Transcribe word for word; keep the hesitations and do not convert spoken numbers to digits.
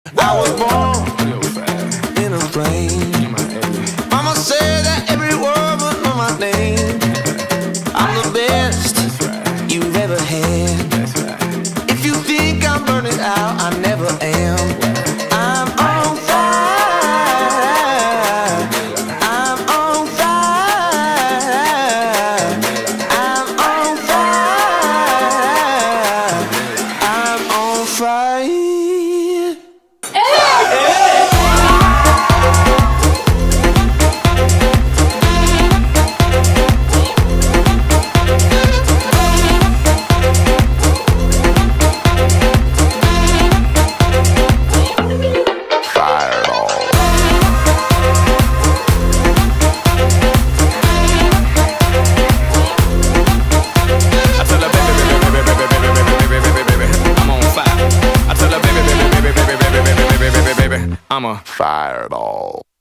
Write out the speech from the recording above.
I was born in a plane. Mama said that every word would know my name. I'm the best you've ever had. If you think I'm burning out, I never am. I'm on fire. I'm on fire. I'm on fire. I'm on fire. I'm a fireball.